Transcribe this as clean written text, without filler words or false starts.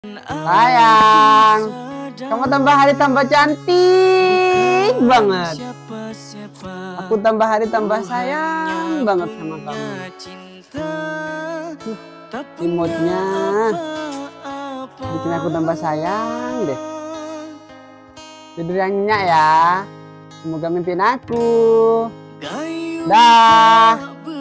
Sayang, kamu tambah hari tambah cantik banget. Aku tambah hari tambah sayang banget sama kamu. Imutnya bikin aku tambah sayang deh. Tidur yang nyenyak ya. Semoga mimpiin aku. Dah.